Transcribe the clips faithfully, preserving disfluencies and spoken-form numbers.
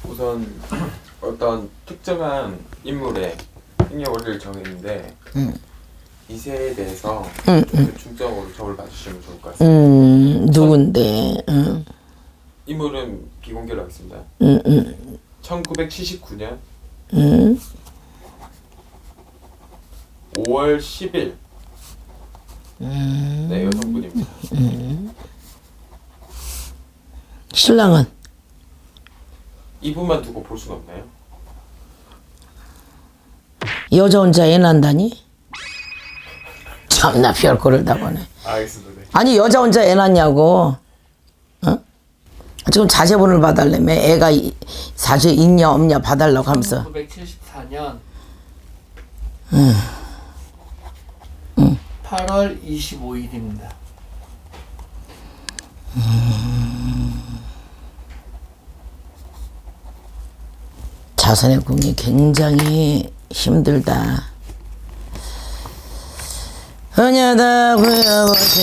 우선 어떤 특정한 인물의 생년월일을 정했는데 음. 이 세에 대해서 음, 음. 중점으로 점을 봐주시면 좋을 것 같습니다. 음, 누군데? 음. 인물은 비공개로 하겠습니다. 음, 음. 천구백칠십구 년 음. 오월 십일 음. 네, 여성분입니다. 음. 신랑은? 이분만 두고 볼 수는 없나요? 여자 혼자 애 난다니? 참나 별거를 다 보네. 알겠습니다. 네. 아니 여자 혼자 애 낳냐고. 어? 지금 자제분을 봐달라며. 애가 이, 사실 있냐 없냐 봐달라고 하면서. 천구백칠십사 년 음. 음. 팔월 이십오일입니다. 음. 자선의 궁이 굉장히 힘들다. 은여다 구여보시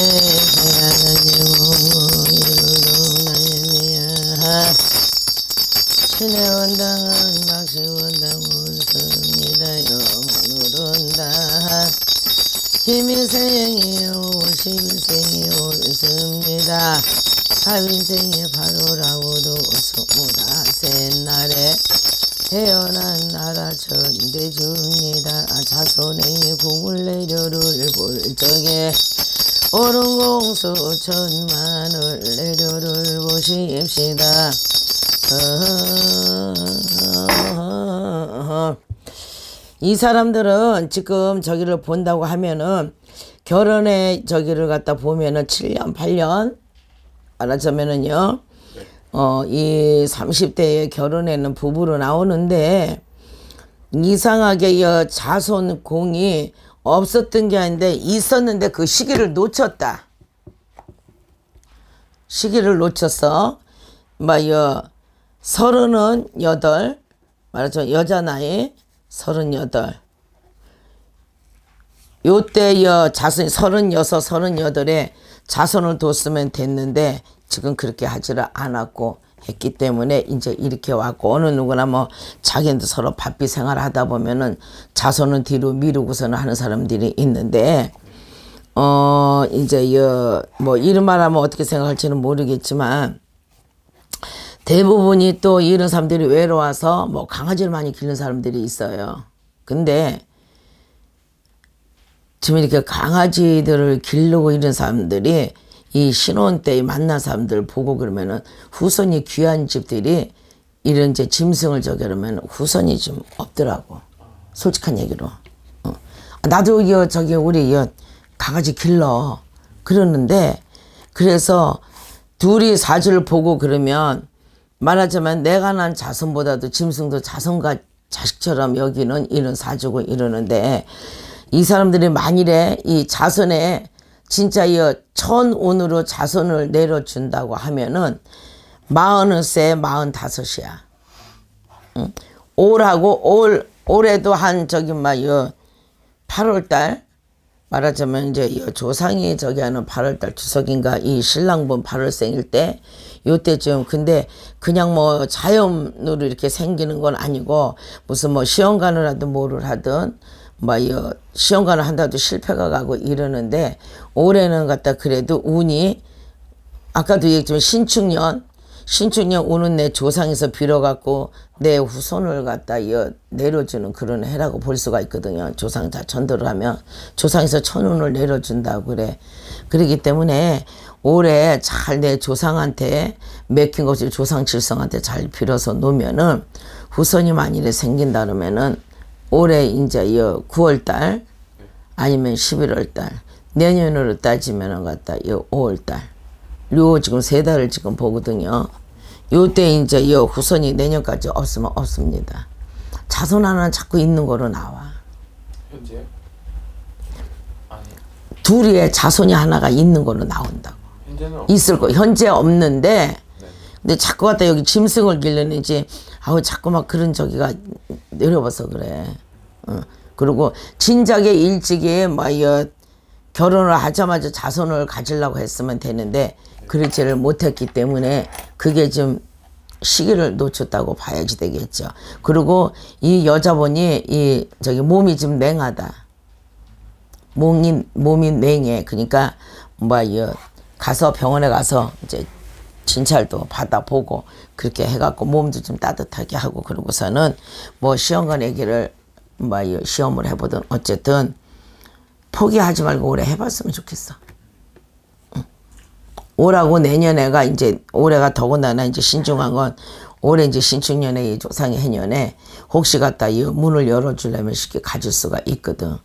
신의 원당은 박씨 원당 웃습니다. 영원으로 온다. 김일생이 오십일생이 옳습니다. 하빈생이 바로라고도 스물아홉 날에 태어난 나라 천대줍니다. 자손의 궁을 내려를 볼 적에 옳은 공수 천만을 내려를 보십시다. 이 사람들은 지금 저기를 본다고 하면은 결혼에 저기를 갖다 보면은 칠 년 팔 년 말하자면은요 어, 이 삼십 대에 결혼에는 부부로 나오는데 이상하게 이 자손공이 없었던 게 아닌데 있었는데 그 시기를 놓쳤다. 시기를 놓쳤어. 막 서른은 여덟 말하자면 여자 나이 서른여덟. 요때 여 자손이 서른여섯, 서른여덟에 자손을 뒀으면 됐는데 지금 그렇게 하지를 않았고 했기 때문에 이제 이렇게 왔고 어느 누구나 뭐 자기한테 서로 바삐 생활하다 보면은 자손은 뒤로 미루고서는 하는 사람들이 있는데 어 이제 여 뭐 이런 말하면 어떻게 생각할지는 모르겠지만 대부분이 또 이런 사람들이 외로워서 뭐 강아지를 많이 기르는 사람들이 있어요. 근데 지금 이렇게 강아지들을 기르고 이런 사람들이 이 신혼 때 만난 사람들 보고 그러면은 후손이 귀한 집들이 이런 이제 짐승을 저기 하면 후손이 좀 없더라고. 솔직한 얘기로. 어. 나도 이 저기 우리 이 강아지 길러 그러는데 그래서 둘이 사주를 보고 그러면 말하자면 내가 난 자손보다도 짐승도 자손과 자식처럼 여기는 이런 사주고 이러는데 이 사람들이 만일에 이 자손에 진짜 이 천운으로 자손을 내려준다고 하면은 마흔세 마흔다섯이야. 응? 올하고 올 올해도 한 저기 막 팔월달 말하자면 이제 이 조상이 저기 하는 팔월달 추석인가 이 신랑분 팔월생일 때 요때쯤 근데 그냥 뭐 자연으로 이렇게 생기는 건 아니고 무슨 뭐 시험관을 하든 뭐를 하든 뭐 시험관을 한다도 실패가 가고 이러는데 올해는 갖다 그래도 운이 아까도 얘기했지만 신축년 신축년 운은 내 조상에서 빌어갖고 내 후손을 갖다 내려주는 그런 해라고 볼 수가 있거든요. 조상 다 전도를 하면 조상에서 천운을 내려준다고 그래. 그렇기 때문에 올해 잘 내 조상한테 맥힌 것이 조상 칠성한테 잘 빌어서 놓으면은 후손이 만일에 생긴다 그러면은 올해 이제 이 구월달 아니면 십일월달 내년으로 따지면은 갖다 이 오월달 요 지금 세 달을 지금 보거든요. 요때 이제 이 후손이 내년까지 없으면 없습니다. 자손 하나는 자꾸 있는 거로 나와. 현재요? 아니. 둘이의 자손이 하나가 있는 거로 나온다고. 현재는 있을 거. 현재 없는데 네. 근데 자꾸 갖다 여기 짐승을 기르는지 아우 자꾸 막 그런 저기가 내려봐서 그래. 어. 그리고 진작에 일찍이 막 결혼을 하자마자 자손을 가지려고 했으면 되는데 그러지를 못했기 때문에 그게 좀 시기를 놓쳤다고 봐야지 되겠죠. 그리고 이 여자분이 이 저기 몸이 좀 냉하다. 몸이 몸이 냉해. 그러니까 뭐이 가서 병원에 가서 이제 진찰도 받아보고 그렇게 해갖고 몸도 좀 따뜻하게 하고 그러고서는 뭐 시험관 얘기를 뭐 시험을 해보든 어쨌든 포기하지 말고 올해 해봤으면 좋겠어. 올하고 내년에가 이제 올해가 더군다나 이제 신중한 건 올해 이제 신축년에 이 조상의 해년에 혹시 갖다 이 문을 열어주려면 쉽게 가질 수가 있거든.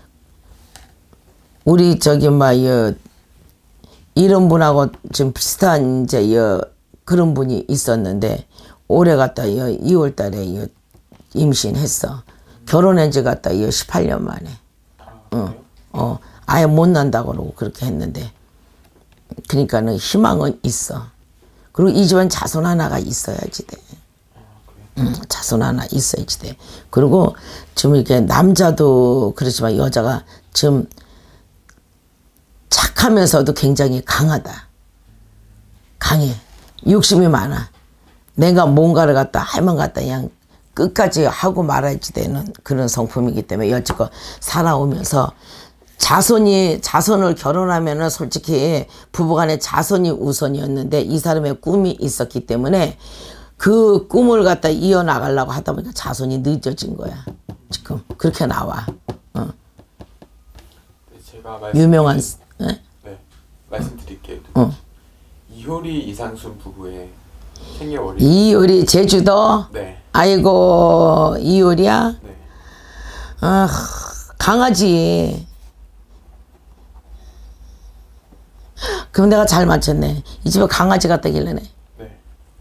우리 저기 막 이 이런 분하고 좀 비슷한 이제 이 그런 분이 있었는데 올해 갖다 이 이월달에 이 임신했어. 결혼한 지 갖다 이 십팔 년 만에. 어, 어, 아예 못 난다고 그러고 그렇게 했는데. 그러니까는 희망은 있어. 그리고 이 집안 자손 하나가 있어야지 돼. 응, 자손 하나 있어야지 돼. 그리고 좀 이렇게 남자도 그렇지만 여자가 좀 착하면서도 굉장히 강하다. 강해. 욕심이 많아. 내가 뭔가를 갖다 할만 갖다 그냥 끝까지 하고 말아야지 되는 그런 성품이기 때문에 여지껏 살아오면서 자손이 자손을 결혼하면은 솔직히 부부간에 자손이 우선이었는데 이 사람의 꿈이 있었기 때문에 그 꿈을 갖다 이어나가려고 하다 보니까 자손이 늦어진 거야. 지금 그렇게 나와. 어. 제가 말씀 유명한 네? 네 말씀드릴게요. 어. 이효리 이상순 부부의 생일월일. 이효리 제주도. 네. 아이고 이효리야. 네. 아 강아지. 그럼 내가 잘 맞췄네. 이 집에 강아지 갖다 길러네. 네.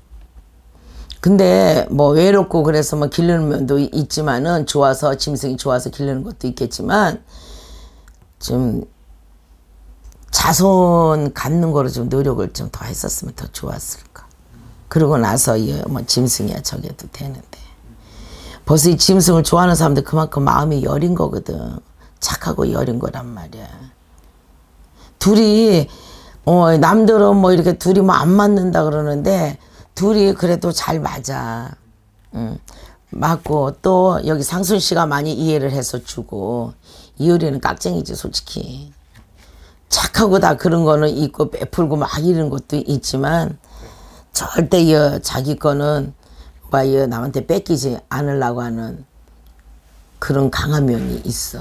근데 뭐 외롭고 그래서 뭐 기르는 면도 있지만은 좋아서 짐승이 좋아서 기르는 것도 있겠지만 좀 자손 갖는 거로 좀 노력을 좀 더 했었으면 더 좋았을까. 그러고 나서 뭐 짐승이야 저게도 되는데 벌써 이 짐승을 좋아하는 사람들 그만큼 마음이 여린 거거든. 착하고 여린 거란 말이야. 둘이 어 남들은 뭐 이렇게 둘이 뭐 안 맞는다 그러는데 둘이 그래도 잘 맞아. 응. 맞고 또 여기 상순 씨가 많이 이해를 해서 주고 이효리는 깍쟁이지 솔직히. 착하고 다 그런 거는 있고 베풀고 막 이런 것도 있지만 절대 이 자기 거는 막 이 남한테 뺏기지 않으려고 하는 그런 강한 면이 있어.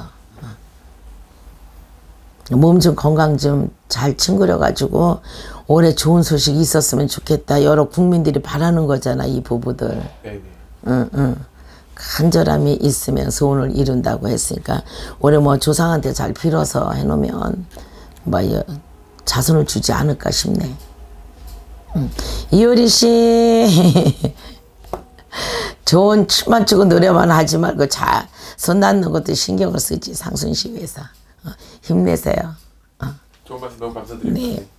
몸 좀 건강 좀 잘 찡그려가지고 올해 좋은 소식이 있었으면 좋겠다. 여러 국민들이 바라는 거잖아 이 부부들. 네네. 응, 응. 간절함이 있으면 소원을 이룬다고 했으니까 올해 뭐 조상한테 잘 빌어서 해놓으면 뭐 자손을 주지 않을까 싶네. 응. 이효리 씨 좋은 춤만 추고 노래만 하지 말고 잘 손 닿는 것도 신경을 쓰지. 상순 씨 회사 어, 힘내세요. 좋은 말씀 너무 감사드립니다. 네.